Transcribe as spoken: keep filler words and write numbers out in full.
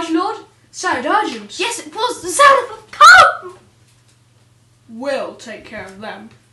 Light Lord? Sound urgent. Yes, it was the sound of a pump! We'll take care of them.